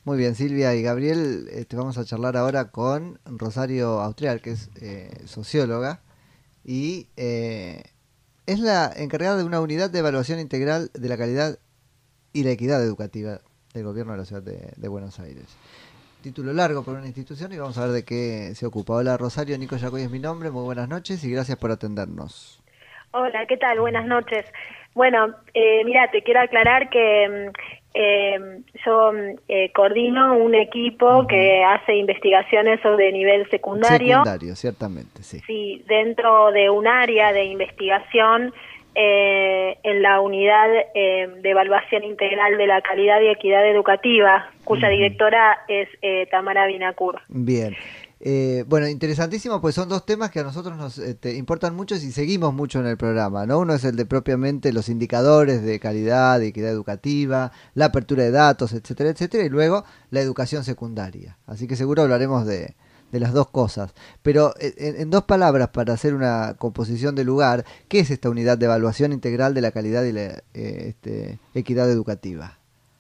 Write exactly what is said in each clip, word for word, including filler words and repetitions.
Muy bien, Silvia y Gabriel, este, vamos a charlar ahora con Rosario Austrial, que es eh, socióloga y eh, es la encargada de una unidad de evaluación integral de la calidad y la equidad educativa del gobierno de la ciudad de, de Buenos Aires. Título largo por una institución y vamos a ver de qué se ocupa. Hola Rosario, Nico Yacoy es mi nombre, muy buenas noches y gracias por atendernos. Hola, ¿qué tal? Buenas noches. Bueno, eh, mira, te quiero aclarar que eh, yo eh, coordino un equipo Ujú. que hace investigaciones sobre nivel secundario. Secundario, ciertamente, sí. Sí, dentro de un área de investigación eh, en la unidad eh, de evaluación integral de la calidad y equidad educativa, cuya Ujú. directora es eh, Tamara Binacur. Bien. Eh, bueno, interesantísimo, pues son dos temas que a nosotros nos este, importan mucho y seguimos mucho en el programa, ¿no? Uno es el de propiamente los indicadores de calidad, de equidad educativa, la apertura de datos, etcétera, etcétera, y luego la educación secundaria. Así que seguro hablaremos de, de las dos cosas. Pero eh, en, en dos palabras, para hacer una composición de lugar, ¿qué es esta unidad de evaluación integral de la calidad y la eh, este, equidad educativa?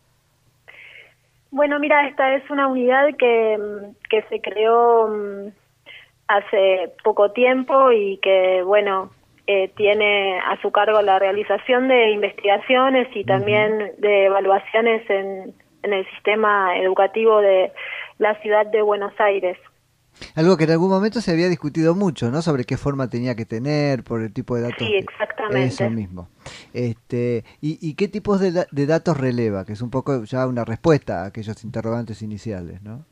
Bueno, mira, esta es una unidad que, mm, que se creó mm, hace poco tiempo y que, bueno, eh, tiene a su cargo la realización de investigaciones y Ujú. también de evaluaciones en, en el sistema educativo de la ciudad de Buenos Aires. Algo que en algún momento se había discutido mucho, ¿no? Sobre qué forma tenía que tener, por el tipo de datos Sí, que... Eso exactamente. mismo. Este, y, ¿y qué tipos de, da- de datos releva? Que es un poco ya una respuesta a aquellos interrogantes iniciales, ¿no?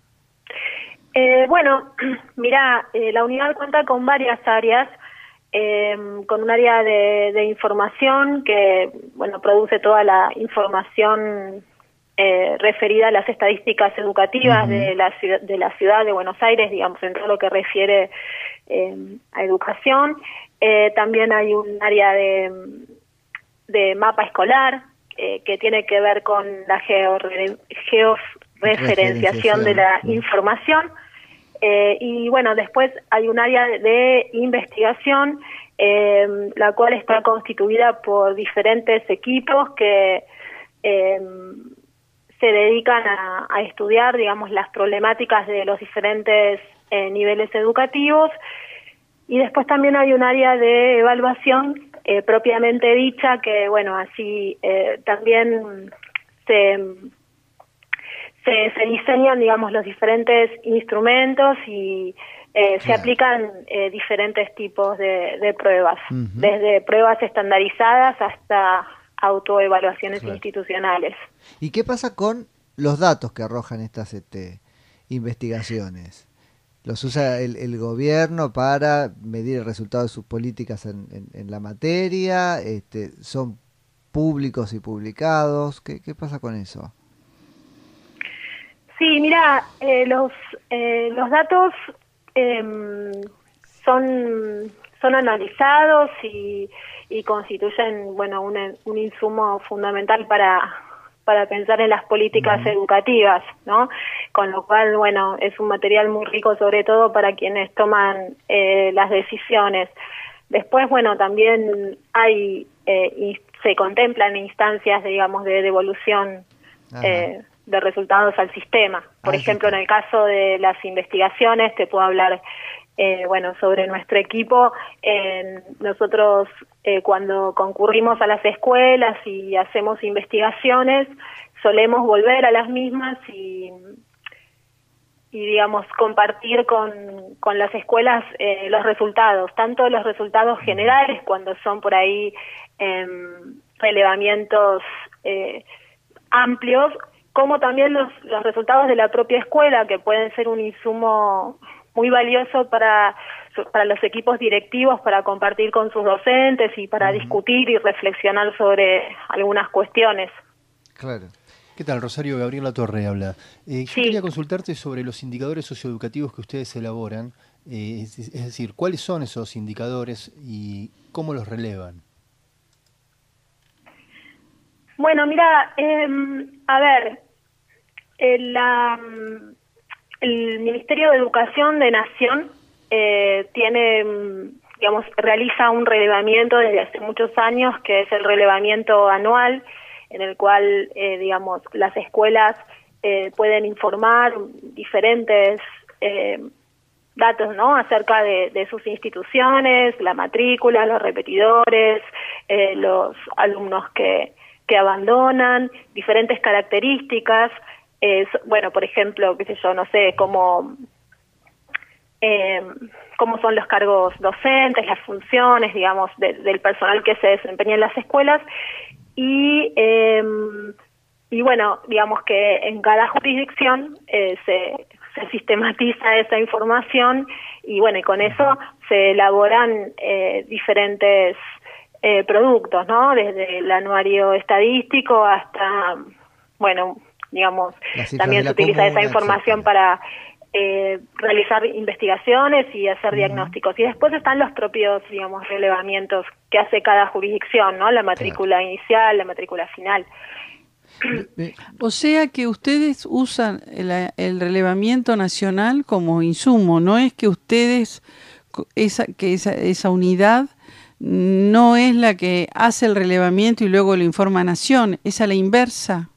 Eh, bueno, mira, eh, la unidad cuenta con varias áreas, eh, con un área de, de información que, bueno, produce toda la información eh, referida a las estadísticas educativas Ujú. de la ciudad de la ciudad de Buenos Aires, digamos, en todo lo que refiere eh, a educación. Eh, también hay un área de, de mapa escolar eh, que tiene que ver con la georre- georreferenciación de Referenciación. la Mm. información. Eh, y bueno, después hay un área de, de investigación, eh, la cual está constituida por diferentes equipos que eh, se dedican a, a estudiar, digamos, las problemáticas de los diferentes eh, niveles educativos. Y después también hay un área de evaluación eh, propiamente dicha, que bueno, así eh, también se se, se diseñan, digamos, los diferentes instrumentos y eh, se Claro. aplican eh, diferentes tipos de, de pruebas, Ujú. desde pruebas estandarizadas hasta autoevaluaciones Claro. institucionales. ¿Y qué pasa con los datos que arrojan estas este, investigaciones? ¿Los usa el, el gobierno para medir el resultado de sus políticas en, en- en la materia? Este, ¿son públicos y publicados? ¿Qué, qué pasa con eso? Sí, mira, eh, los eh, los datos em, son son analizados y, y constituyen, bueno, un, un insumo fundamental para para pensar en las políticas Ujú. educativas, ¿no? Con lo cual, bueno, es un material muy rico, sobre todo para quienes toman eh, las decisiones. Después, bueno, también hay eh, y se contemplan instancias, digamos, de devolución Ajá, eh, de resultados al sistema. Por al ejemplo, en sistema. el caso de las investigaciones, te puedo hablar, eh, bueno, sobre nuestro equipo. Eh, nosotros, eh, cuando concurrimos a las escuelas y hacemos investigaciones, solemos volver a las mismas y, y digamos, compartir con, con las escuelas eh, los resultados, tanto los resultados Ujú. generales, cuando son por ahí eh, relevamientos eh, amplios, como también los, los resultados de la propia escuela, que pueden ser un insumo muy valioso para, para los equipos directivos, para compartir con sus docentes y para Ujú. discutir y reflexionar sobre algunas cuestiones. Claro. ¿Qué tal, Rosario? Gabriel Latorre habla. Eh, yo quería Sí, consultarte sobre los indicadores socioeducativos que ustedes elaboran, eh, es, es decir, ¿cuáles son esos indicadores y cómo los relevan? bueno, mira, eh, a ver, el, la, el Ministerio de Educación de Nación eh, tiene, mm, digamos, realiza un relevamiento desde hace muchos años, que es el relevamiento anual, en el cual, eh, digamos, las escuelas eh, pueden informar diferentes eh, datos, ¿no?, acerca de, de sus instituciones, la matrícula, los repetidores, eh, los alumnos que, que abandonan, diferentes características, eh, bueno, por ejemplo, qué sé yo, no sé, cómo, eh, cómo son los cargos docentes, las funciones, digamos, de, del personal que se desempeña en las escuelas, y, eh, y bueno, digamos que en cada jurisdicción eh, se se sistematiza esa información y bueno, y con eso se elaboran eh, diferentes eh, productos, ¿no? Desde el anuario estadístico hasta, bueno, digamos, también se utiliza comuna, esa información etcétera. Para eh, realizar investigaciones y hacer uh-huh. diagnósticos. Y después están los propios, digamos, relevamientos que hace cada jurisdicción, ¿no? La matrícula claro. inicial, la matrícula final. O sea que ustedes usan el, el relevamiento nacional como insumo, no es que ustedes, esa, que esa, esa unidad no es la que hace el relevamiento y luego lo informa a Nación, es a la inversa.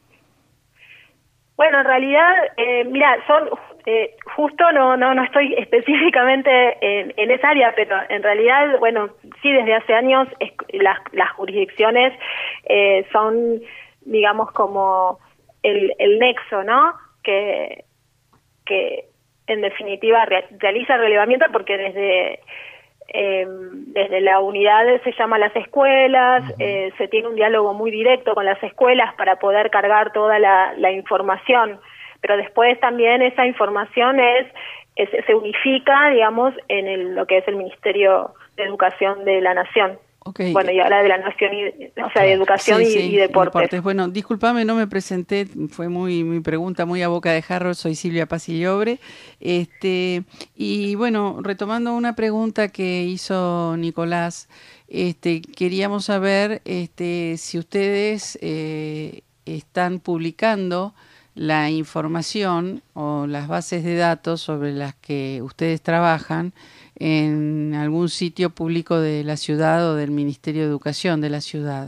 Bueno, en realidad, eh, mira, son eh, justo no no no estoy específicamente en, en esa área, pero en realidad, bueno, sí, desde hace años es, las, las jurisdicciones eh, son, digamos, como el, el nexo, ¿no? Que, que en definitiva re, realiza el relevamiento porque desde eh, desde la unidad se llama a las escuelas, uh-huh. eh, se tiene un diálogo muy directo con las escuelas para poder cargar toda la, la información, pero después también esa información es, es se unifica, digamos, en el, lo que es el Ministerio de Educación de la Nación. Okay. Bueno, y ahora de la Nación, y, o sea, de Educación sí, y, sí, y deportes. deportes. Bueno, discúlpame, no me presenté, fue muy mi pregunta muy a boca de jarro, soy Silvia Pacillobre. Este, y bueno, retomando una pregunta que hizo Nicolás, este, queríamos saber este, si ustedes eh, están publicando la información o las bases de datos sobre las que ustedes trabajan en algún sitio público de la ciudad o del Ministerio de Educación de la ciudad.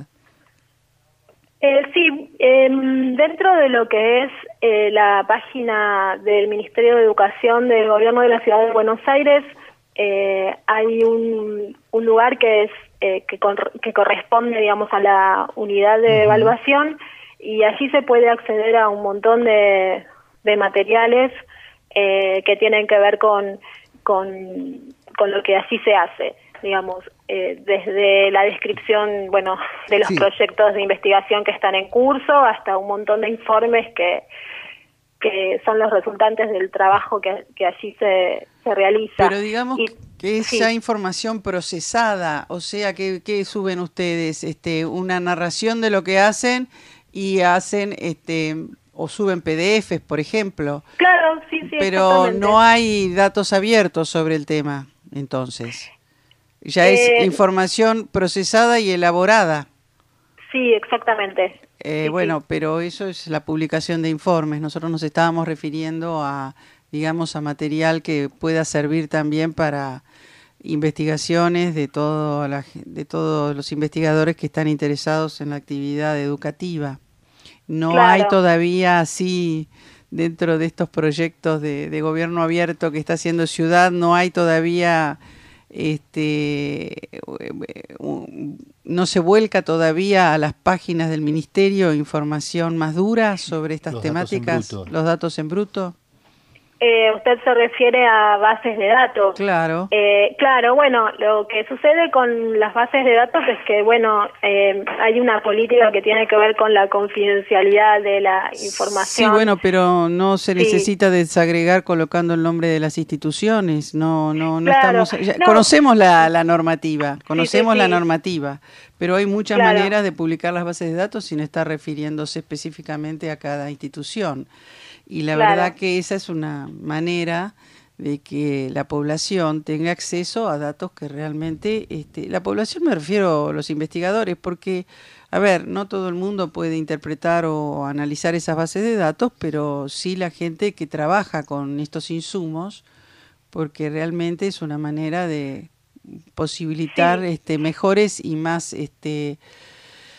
Eh, sí, eh, dentro de lo que es eh, la página del Ministerio de Educación del Gobierno de la Ciudad de Buenos Aires, eh, hay un, un lugar que es eh, que, cor- que corresponde, digamos, a la unidad de uh-huh. evaluación, y allí se puede acceder a un montón de, de materiales eh, que tienen que ver con Con, con lo que así se hace, digamos, eh, desde la descripción, bueno, de los sí. proyectos de investigación que están en curso hasta un montón de informes que que son los resultantes del trabajo que, que allí se, se realiza. Pero digamos y, que es sí. ya información procesada, o sea, que, que suben ustedes este, una narración de lo que hacen y hacen este o suben P D Efes, por ejemplo. Claro, sí, sí. Pero no hay datos abiertos sobre el tema, entonces. Ya eh, es información procesada y elaborada. Sí, exactamente. Eh, sí, bueno, sí. pero eso es la publicación de informes. Nosotros nos estábamos refiriendo a, digamos, a material que pueda servir también para investigaciones de todo la, de todos los investigadores que están interesados en la actividad educativa. No claro. hay todavía así, dentro de estos proyectos de, de gobierno abierto que está haciendo Ciudad, no hay todavía, este, no se vuelca todavía a las páginas del Ministerio información más dura sobre estas los temáticas, datos los datos en bruto. Eh, usted se refiere a bases de datos. Claro. Eh, claro, bueno, lo que sucede con las bases de datos es que, bueno, eh, hay una política que tiene que ver con la confidencialidad de la información. Sí, bueno, pero no se sí. necesita desagregar colocando el nombre de las instituciones. No, no, no claro. estamos. Ya, no. Conocemos la, la normativa, conocemos sí, sí, la sí. normativa, pero hay muchas claro. maneras de publicar las bases de datos sin estar refiriéndose específicamente a cada institución. Y la claro. verdad que esa es una manera de que la población tenga acceso a datos que realmente, este, la población me refiero a los investigadores, porque, a ver, no todo el mundo puede interpretar o analizar esas bases de datos, pero sí la gente que trabaja con estos insumos, porque realmente es una manera de posibilitar sí. este, mejores y más... este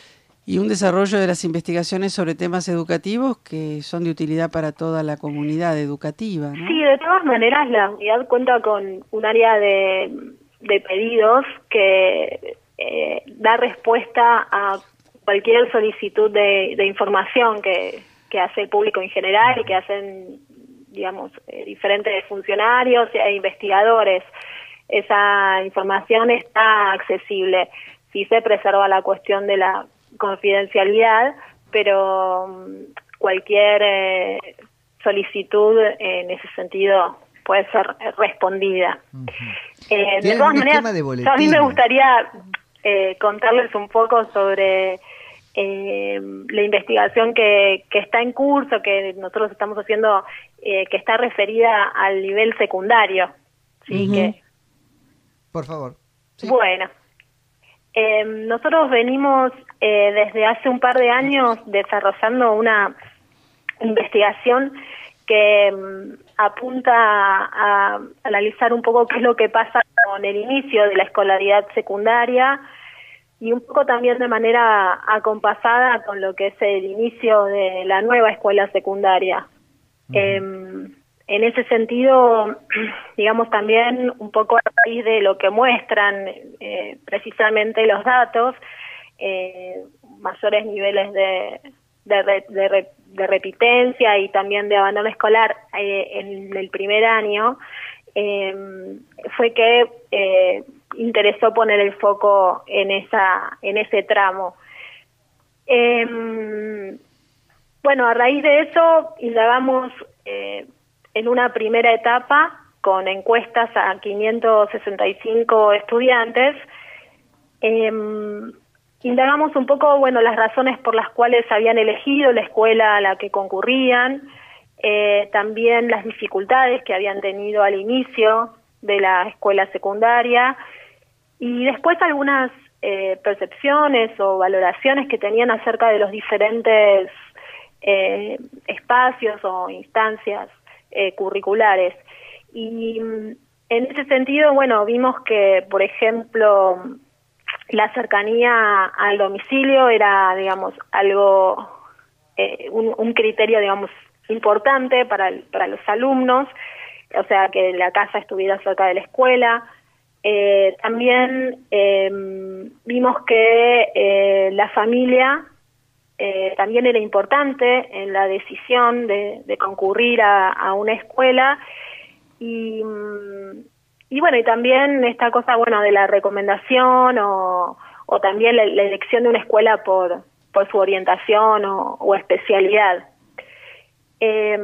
y un desarrollo de las investigaciones sobre temas educativos que son de utilidad para toda la comunidad educativa, ¿no? Sí, de todas maneras la unidad cuenta con un área de, de pedidos que eh, da respuesta a cualquier solicitud de, de información que, que hace el público en general y que hacen, digamos, eh, diferentes funcionarios e investigadores. Esa información está accesible. Sí se preserva la cuestión de la confidencialidad, pero um, cualquier eh, solicitud en ese sentido puede ser respondida. Uh-huh. eh, de todas maneras, de a mí me gustaría eh, contarles un poco sobre eh, la investigación que, que está en curso, que nosotros estamos haciendo, eh, que está referida al nivel secundario. ¿Sí? Uh-huh. que, Por favor. Sí. Bueno, eh, nosotros venimos eh, desde hace un par de años desarrollando una investigación que um, apunta a, a analizar un poco qué es lo que pasa con el inicio de la escolaridad secundaria y un poco también de manera acompasada con lo que es el inicio de la nueva escuela secundaria. Uh-huh. Eh, en ese sentido, digamos también un poco a raíz de lo que muestran eh, precisamente los datos, eh, mayores niveles de, de, re, de, re, de repitencia y también de abandono escolar eh, en el primer año, eh, fue que eh, interesó poner el foco en esa en ese tramo. Eh, bueno, a raíz de eso indagamos eh, en una primera etapa con encuestas a quinientos sesenta y cinco estudiantes. Eh, indagamos un poco, bueno, las razones por las cuales habían elegido la escuela a la que concurrían, eh, también las dificultades que habían tenido al inicio de la escuela secundaria y después algunas eh, percepciones o valoraciones que tenían acerca de los diferentes eh, espacios o instancias eh, curriculares. Y en ese sentido, bueno, vimos que, por ejemplo, la cercanía al domicilio era, digamos, algo, eh, un, un criterio, digamos, importante para, para los alumnos, o sea, que la casa estuviera cerca de la escuela. Eh, también eh, vimos que eh, la familia eh, también era importante en la decisión de, de concurrir a, a una escuela y, y bueno, y también esta cosa, bueno, de la recomendación o, o también la, la elección de una escuela por, por su orientación o, o especialidad. Eh,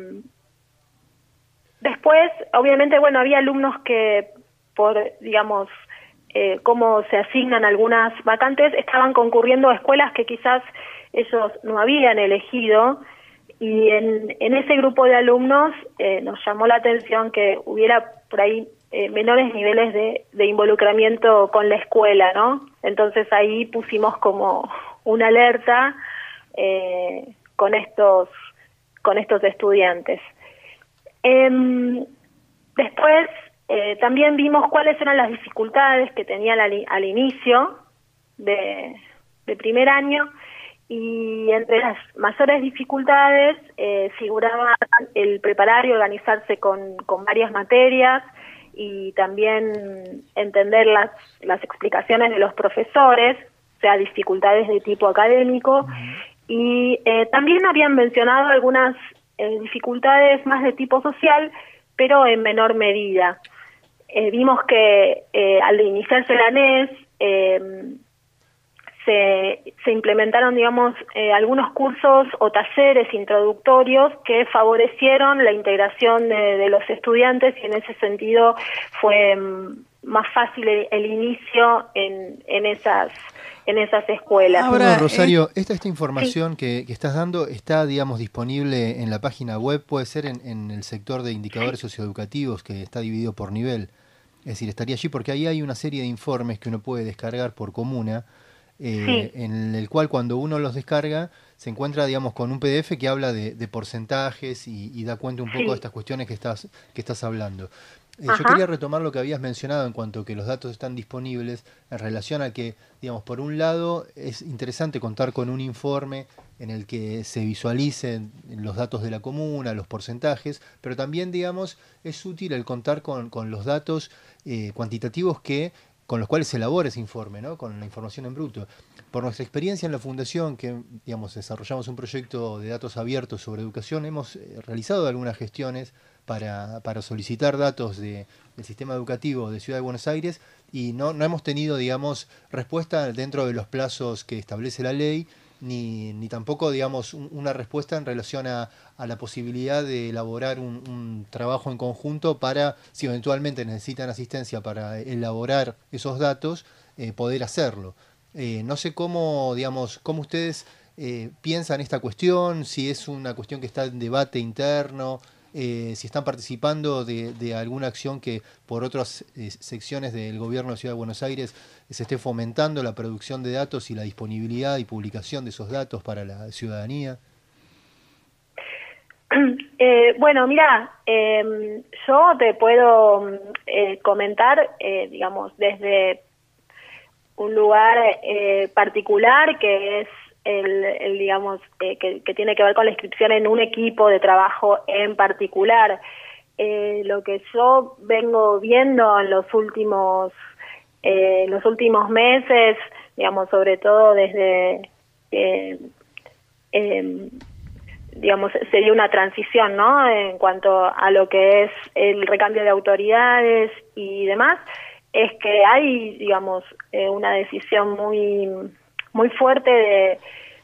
después, obviamente, bueno, había alumnos que por, digamos, eh, cómo se asignan algunas vacantes, estaban concurriendo a escuelas que quizás ellos no habían elegido, y en, en ese grupo de alumnos eh, nos llamó la atención que hubiera por ahí eh, menores niveles de, de involucramiento con la escuela, ¿no? Entonces ahí pusimos como una alerta eh, con estos con estos estudiantes. Eh, después Eh, también vimos cuáles eran las dificultades que tenían al, al inicio de, de primer año, y entre las mayores dificultades eh, figuraba el preparar y organizarse con, con varias materias y también entender las, las explicaciones de los profesores, o sea, dificultades de tipo académico, y eh, también habían mencionado algunas eh, dificultades más de tipo social, pero en menor medida. Eh, vimos que eh, al iniciarse la N E S eh, se, se implementaron, digamos, eh, algunos cursos o talleres introductorios que favorecieron la integración de, de los estudiantes, y en ese sentido fue mm, más fácil el, el inicio en, en esas en esas escuelas. Ahora, bueno, Rosario, eh, esta, esta información sí. que, que estás dando está, digamos, disponible en la página web, puede ser en, en el sector de indicadores sí. socioeducativos, que está dividido por nivel. Es decir, estaría allí porque ahí hay una serie de informes que uno puede descargar por comuna, eh, sí. en el cual cuando uno los descarga se encuentra, digamos, con un P D F que habla de, de porcentajes y, y da cuenta un poco sí. de estas cuestiones que estás, que estás hablando. Eh, yo quería retomar lo que habías mencionado en cuanto a que los datos están disponibles en relación a que, digamos, por un lado es interesante contar con un informe en el que se visualicen los datos de la comuna, los porcentajes, pero también, digamos, es útil el contar con, con los datos eh, cuantitativos que con los cuales se elabora ese informe, ¿no? Con la información en bruto. Por nuestra experiencia en la Fundación, que digamos, desarrollamos un proyecto de datos abiertos sobre educación, hemos realizado algunas gestiones para, para solicitar datos de, del sistema educativo de Ciudad de Buenos Aires y no, no hemos tenido, digamos, respuesta dentro de los plazos que establece la ley, ni, ni tampoco, digamos, un, una respuesta en relación a, a la posibilidad de elaborar un, un trabajo en conjunto para, si eventualmente necesitan asistencia para elaborar esos datos, eh, poder hacerlo. Eh, no sé cómo, digamos, cómo ustedes eh, piensan esta cuestión, si es una cuestión que está en debate interno, eh, si están participando de, de alguna acción que por otras eh, secciones del gobierno de Ciudad de Buenos Aires se esté fomentando la producción de datos y la disponibilidad y publicación de esos datos para la ciudadanía. Eh, bueno, mira, eh, yo te puedo eh, comentar, eh, digamos, desde un lugar eh, particular que es el, el digamos, eh, que, que tiene que ver con la inscripción en un equipo de trabajo en particular. Eh, lo que yo vengo viendo en los últimos, eh, los últimos meses, digamos, sobre todo desde, eh, eh, digamos, sería una transición, ¿no? En cuanto a lo que es el recambio de autoridades y demás, es que hay, digamos, eh, una decisión muy muy fuerte de,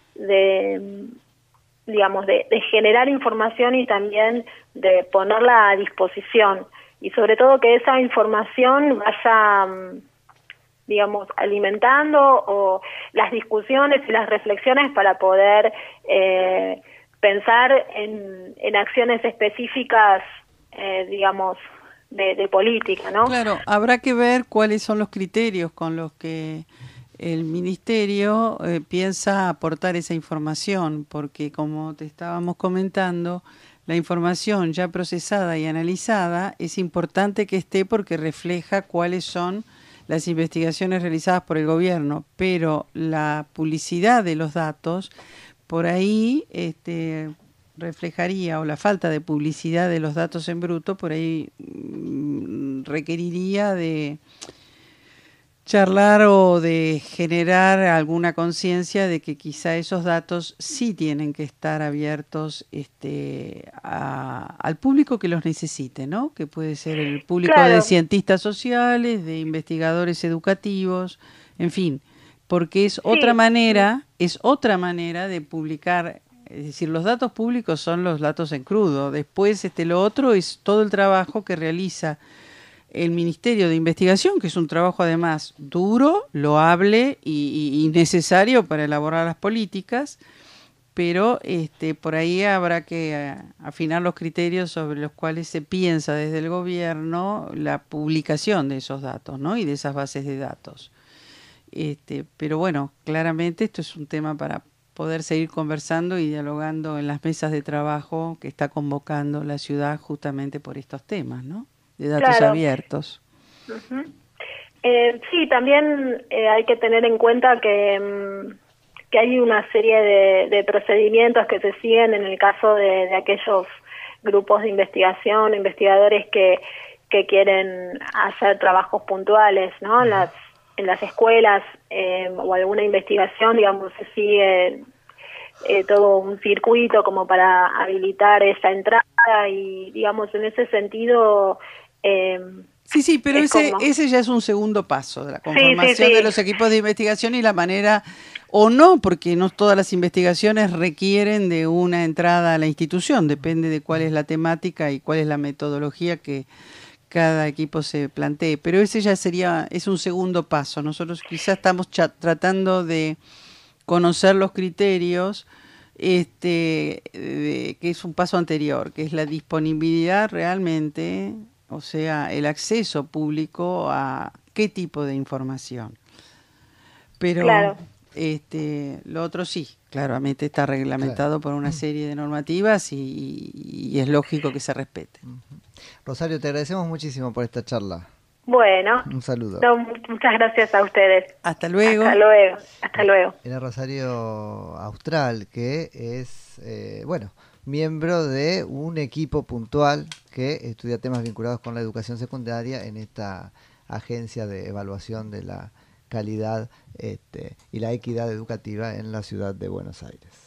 de digamos, de, de generar información y también de ponerla a disposición. Y sobre todo que esa información vaya, digamos, alimentando o las discusiones y las reflexiones para poder eh, pensar en, en acciones específicas, eh, digamos, De, de política, ¿no? Claro, habrá que ver cuáles son los criterios con los que el ministerio eh, piensa aportar esa información, porque como te estábamos comentando, la información ya procesada y analizada es importante que esté porque refleja cuáles son las investigaciones realizadas por el gobierno, pero la publicidad de los datos, por ahí este reflejaría, o la falta de publicidad de los datos en bruto, por ahí mmm, requeriría de charlar o de generar alguna conciencia de que quizá esos datos sí tienen que estar abiertos este, a, al público que los necesite, ¿no? Que puede ser el público claro. de cientistas sociales, de investigadores educativos, en fin, porque es sí. otra manera, es otra manera de publicar. Es decir, los datos públicos son los datos en crudo. Después, este, lo otro es todo el trabajo que realiza el Ministerio de Investigación, que es un trabajo además duro, loable y, y, y necesario para elaborar las políticas, pero este, por ahí habrá que afinar los criterios sobre los cuales se piensa desde el gobierno la publicación de esos datos, ¿no? Y de esas bases de datos. Este, pero bueno, claramente esto es un tema para poder seguir conversando y dialogando en las mesas de trabajo que está convocando la ciudad justamente por estos temas, ¿no? De datos claro. abiertos. Uh-huh. eh, sí, también eh, hay que tener en cuenta que, que hay una serie de, de procedimientos que se siguen en el caso de, de aquellos grupos de investigación, investigadores que, que quieren hacer trabajos puntuales, ¿no? Uh-huh. Las en las escuelas eh, o alguna investigación, digamos, se sigue eh, todo un circuito como para habilitar esa entrada y, digamos, en ese sentido... Eh, sí, sí, pero ese, como... ese ya es un segundo paso de la conformación sí, sí, sí. de los equipos de investigación y la manera, o no, porque no todas las investigaciones requieren de una entrada a la institución, depende de cuál es la temática y cuál es la metodología que cada equipo se plantee, pero ese ya sería, es un segundo paso. Nosotros quizás estamos tratando de conocer los criterios, este, de, que es un paso anterior, que es la disponibilidad realmente, o sea, el acceso público a qué tipo de información. Pero claro. este, lo otro sí, claramente está reglamentado claro. por una serie de normativas y, y es lógico que se respete. Rosario, te agradecemos muchísimo por esta charla. Bueno, un saludo. No, muchas gracias a ustedes. Hasta luego. Hasta luego. Hasta luego. Era Rosario Austral, que es, eh, bueno, miembro de un equipo puntual que estudia temas vinculados con la educación secundaria en esta agencia de evaluación de la calidad este, y la equidad educativa en la ciudad de Buenos Aires.